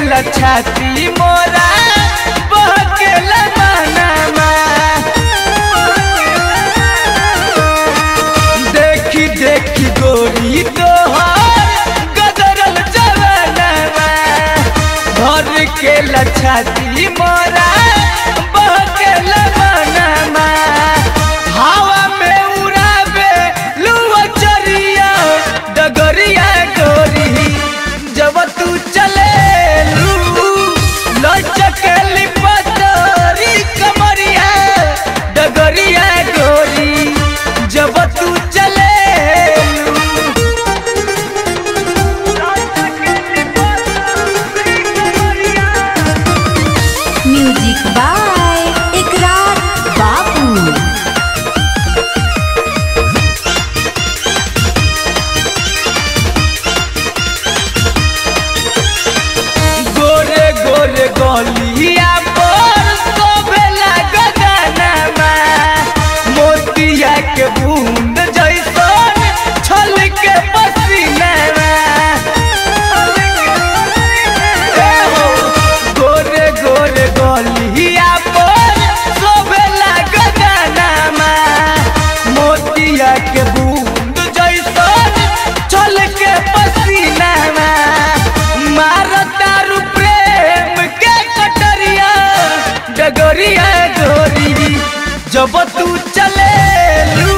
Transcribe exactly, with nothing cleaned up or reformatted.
छाती मोरा बहकेला मनमा देखी देखी गोरी तोहर गदरल जवानमा भर के छाती मोरा बहकेला मनमा हवा में उड़ावे लुआ चरिया डगरिया गोरी जब तू चले लचकेली पतरी कमरिया डगरिया गोरी जब तू चले म्यूजिक बाय इकरार बापू। गोरे गोरे गलिया पर शोभेला गगनमा मोतिया के बूंद जैसन छलके पसीनावा गोरे गोरे गलिया पर शोभेला गगनमा मोतिया के बूंद जैसन छलके पसीनावा मारतारू प्रेम के कटरिया डगरिया गोरी जब तू चले